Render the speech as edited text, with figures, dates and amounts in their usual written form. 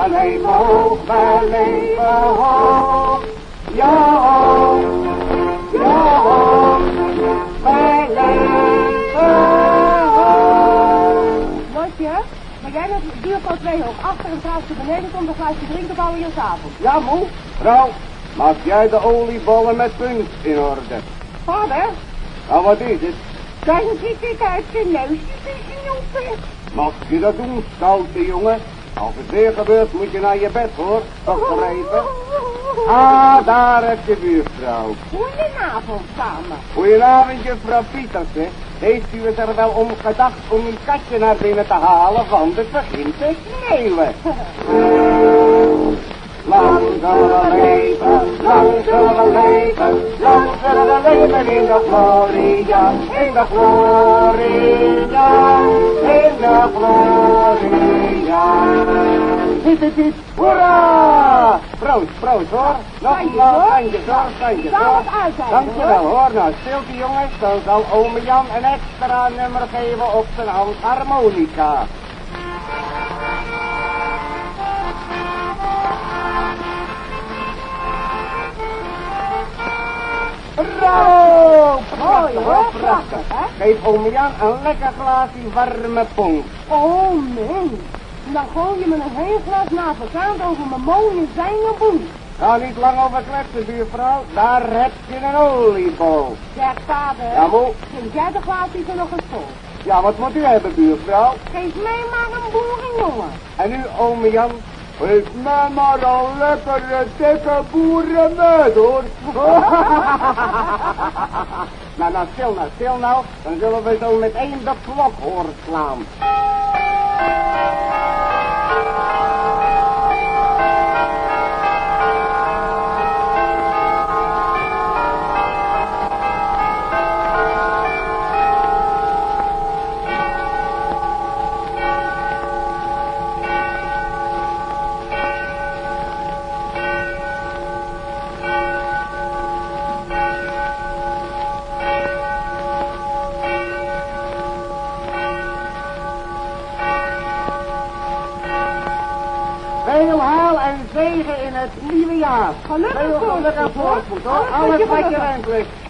wij leven hoog, wij leven hoog. Ja hoog, ja hoog, wij leven hoog. Lotje, maar jij bent de buurvrouw 2 hoog achter en als je beneden komt, dan ga je drinken bouwen je avond. Ja, moe. Vrouw, maak jij de oliebollen met punt in orde? Vader, Nou, wat is het? dan ziet dit uit je neus, die joepie. Mag je dat doen, stoute jongen? Als het weer gebeurt, moet je naar je bed, hoor. Begrepen? Ah, daar heb je buurvrouw. Goedenavond, samen. Goedenavond, juffrouw Pietersen. Heeft u het er wel om gedacht om uw katje naar binnen te halen, want het begint te sneeuwen. Lang zullen we leven, lang zullen we leven, lang zullen we leven in de gloria, in de gloria, in de gloria. Hip, hoera! Proost, proost hoor. Nogmaals, standjes hoor, standjes hoor. Dankjewel hoor. Nou, stilte jongens, dan zal ome Jan een extra nummer geven op zijn handharmonica. Bravo! Mooi hoor, prachtig. Geef ome Jan een lekker glaasje warme ponk. Oh, mens. Dan gooi je me een heel glas navelkaant over mijn mooie zijne boel. Nou, niet lang over kletsen, buurvrouw. Daar heb je een oliebol. Zeg, vader. Ja, moe. Vind jij de glaasjes er nog eens vol? Ja, wat moet u hebben, buurvrouw? Geef mij maar een boerenjongen. En nu, ome Jan, geef mij maar een lekkere, dikke boerenmeid, hoor. nou, stil nou. Dan zullen we zo meteen de klok horen slaan. Veel haal en zegen in het nieuwe jaar. Gelukkig voorspoed hoor. Alles wat je wenst.